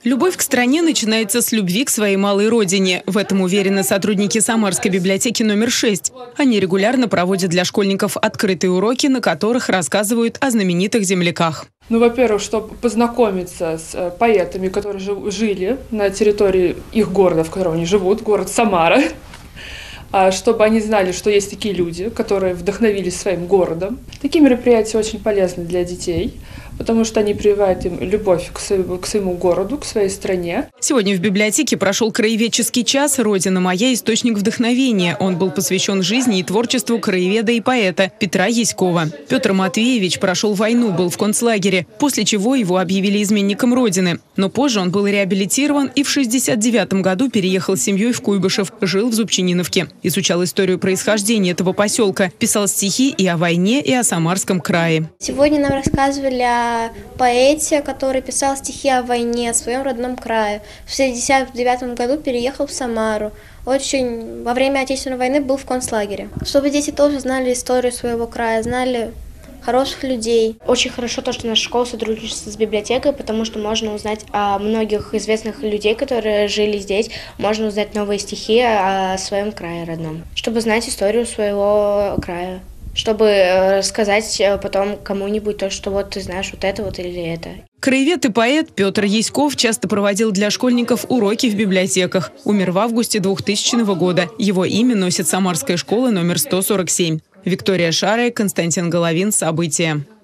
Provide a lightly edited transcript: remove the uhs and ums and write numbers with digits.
Любовь к стране начинается с любви к своей малой родине. В этом уверены сотрудники Самарской библиотеки номер 6. Они регулярно проводят для школьников открытые уроки, на которых рассказывают о знаменитых земляках. Ну, во-первых, чтобы познакомиться с поэтами, которые жили на территории их города, в котором они живут, город Самара. Чтобы они знали, что есть такие люди, которые вдохновились своим городом. Такие мероприятия очень полезны для детей, потому что они прививают им любовь к своему городу, к своей стране. Сегодня в библиотеке прошел краеведческий час «Родина моя. Источник вдохновения». Он был посвящен жизни и творчеству краеведа и поэта Петра Яськова. Петр Матвеевич прошел войну, был в концлагере, после чего его объявили изменником Родины. Но позже он был реабилитирован и в 1969 году переехал с семьей в Куйбышев, жил в Зубчининовке. Изучал историю происхождения этого поселка, писал стихи и о войне, и о Самарском крае. Сегодня нам рассказывали о поэте, который писал стихи о войне, о своем родном крае. В 1969 году переехал в Самару. Во время Отечественной войны был в концлагере. Чтобы дети тоже знали историю своего края, знали хороших людей. Очень хорошо то, что наша школа сотрудничает с библиотекой, потому что можно узнать о многих известных людей, которые жили здесь. Можно узнать новые стихи о своем крае родном, чтобы знать историю своего края, чтобы рассказать потом кому-нибудь то, что вот ты знаешь вот это вот или это. Краевед и поэт Петр Яськов часто проводил для школьников уроки в библиотеках. Умер в августе 2000 года. Его имя носит Самарская школа номер 147. Виктория Шарая, Константин Головин. События.